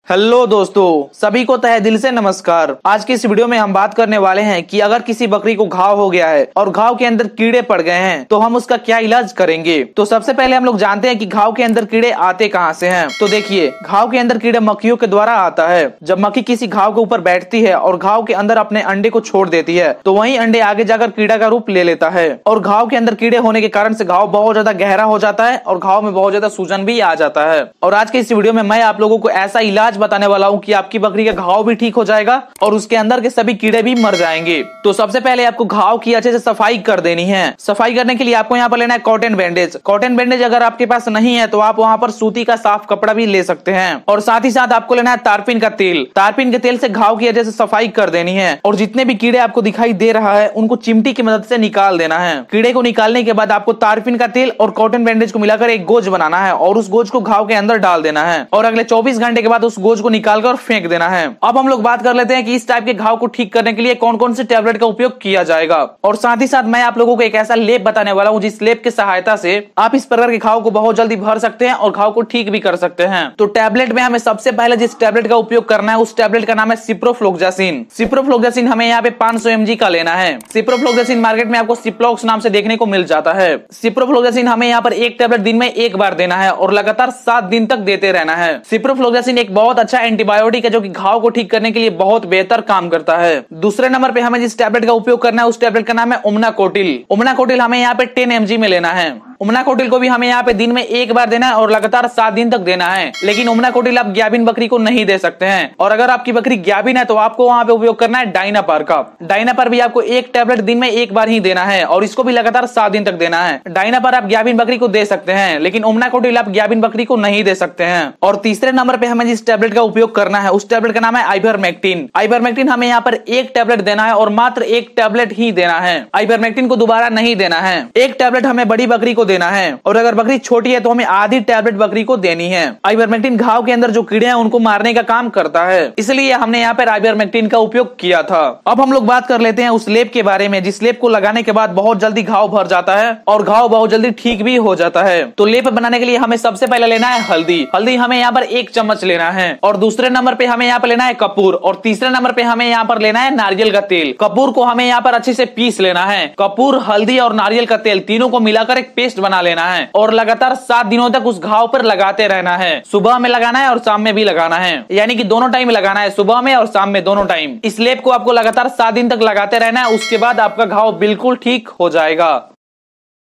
Hello दोस्तों, सभी को तहे दिल से नमस्कार। आज की इस वीडियो में हम बात करने वाले हैं कि अगर किसी बकरी को घाव हो गया है और घाव के अंदर कीड़े पड़ गए हैं तो हम उसका क्या इलाज करेंगे। तो सबसे पहले हम लोग जानते हैं कि घाव के अंदर कीड़े आते कहां से हैं। तो देखिए, घाव के अंदर कीड़े मक्खियों के द्वारा आता है। जब मक्खी किसी घाव के ऊपर बैठती है और घाव के अंदर अपने अंडे को छोड़ देती है तो वही अंडे आगे जाकर कीड़ा का रूप ले लेता है और घाव के अंदर कीड़े होने के कारण से घाव बहुत ज्यादा गहरा हो जाता है और घाव में बहुत ज्यादा सूजन भी आ जाता है। और आज के इस वीडियो में मैं आप लोगों को ऐसा इलाज बताने वाला हूँ कि आपकी बकरी का घाव भी ठीक हो जाएगा और उसके अंदर के सभी कीड़े भी मर जाएंगे। तो सबसे पहले आपको घाव की अच्छे से सफाई कर देनी है। सफाई करने के लिए आपको यहाँ पर लेना है कॉटन बैंडेज। कॉटन बैंडेज अगर आपके पास नहीं है तो आप वहाँ पर सूती का साफ कपड़ा भी ले सकते हैं। और साथ ही साथ आपको लेना है तारपीन का तेल। तारपीन के तेल से घाव की अच्छे से सफाई कर देनी है और जितने भी कीड़े आपको दिखाई दे रहा है उनको चिमटी की मदद से निकाल देना है। कीड़े को निकालने के बाद आपको तारपीन का तेल और कॉटन बैंडेज को मिलाकर एक गोज बनाना है और उस गोज को घाव के अंदर डाल देना है और अगले 24 घंटे के बाद उस गोज को निकालकर फेंक देना है। अब हम लोग बात कर लेते हैं कि इस टाइप के घाव को ठीक करने के लिए कौन कौन से टैबलेट का उपयोग किया जाएगा। और साथ ही साथ मैं आप लोगों को एक ऐसा लेप बताने वाला हूं जिस लेप की सहायता से आप इस प्रकार के घाव को बहुत जल्दी भर सकते हैं और घाव को ठीक भी कर सकते हैं। तो टैबलेट में हमें सबसे पहले जिस टैबलेट का उपयोग करना है उस टैबलेट का नाम है सिप्रोफ्लोक्सासिन। सिप्रोफ्लोक्सासिन हमें यहाँ पे 500 mg का लेना है। सिप्रोफ्लोक्सासिन मार्केट में आपको सिप्लॉक्स नाम से देखने को मिल जाता है। सिप्रोफ्लोक्सासिन हमें यहाँ पर एक टैबलेट दिन में एक बार देना है और लगातार 7 दिन तक देते रहना है। सिप्रोफ्लोक्सासिन एक बहुत अच्छा एंटीबायोटिक है जो कि घाव को ठीक करने के लिए बहुत बेहतर काम करता है। दूसरे नंबर पे हमें जिस टैबलेट का उपयोग करना है उस टैबलेट का नाम है उमनाकोटिल। उमनाकोटिल हमें यहाँ पे 10 mg में लेना है। उमनाकोटिल को भी हमें यहाँ पे दिन में एक बार देना है और लगातार 7 दिन तक देना है। लेकिन उमनाकोटिल आप ग्याबिन बकरी को नहीं दे सकते हैं और अगर आपकी बकरी ग्याबिन है तो आपको वहां पे उपयोग करना है डाइनापार का। डाइनापार भी आपको एक टैबलेट दिन में एक बार ही देना है और इसको भी लगातार 7 दिन तक देना है। डाइनापार आप ग्याबिन बकरी को दे सकते हैं लेकिन उमनाकोटिल आप ग्याबिन बकरी को नहीं दे सकते हैं। और तीसरे नंबर पे हमें जिस टैबलेट का उपयोग करना है उस टैबलेट का नाम है आइवरमेक्टिन। आइवरमेक्टिन हमें यहाँ पर एक टैबलेट देना है और मात्र एक टैबलेट ही देना है। आइवरमेक्टिन को दोबारा नहीं देना है। एक टैबलेट हमें बड़ी बकरी को देना है और अगर बकरी छोटी है तो हमें आधी टैबलेट बकरी को देनी है। आइवरमेक्टिन घाव के अंदर जो कीड़े हैं उनको मारने का काम करता है, इसलिए हमने यहाँ पर आइवरमेक्टिन का उपयोग किया था। अब हम लोग बात कर लेते हैं उस लेप के बारे में जिस लेप को लगाने के बाद बहुत जल्दी घाव भर जाता है और घाव बहुत जल्दी ठीक भी हो जाता है। तो लेप बनाने के लिए हमें सबसे पहले लेना है हल्दी। हल्दी हमें यहाँ पर 1 चम्मच लेना है और दूसरे नंबर पे हमें यहाँ पर लेना है कपूर और तीसरे नंबर पे हमें यहाँ पर लेना है नारियल का तेल। कपूर को हमें यहाँ पर अच्छे से पीस लेना है। कपूर, हल्दी और नारियल का तेल तीनों को मिलाकर एक पेस्ट बना लेना है और लगातार 7 दिनों तक उस घाव पर लगाते रहना है। सुबह में लगाना है और शाम में भी लगाना है, यानी कि दोनों टाइम लगाना है, सुबह में और शाम में, दोनों टाइम। इस लेप को आपको लगातार 7 दिन तक लगाते रहना है, उसके बाद आपका घाव बिल्कुल ठीक हो जाएगा।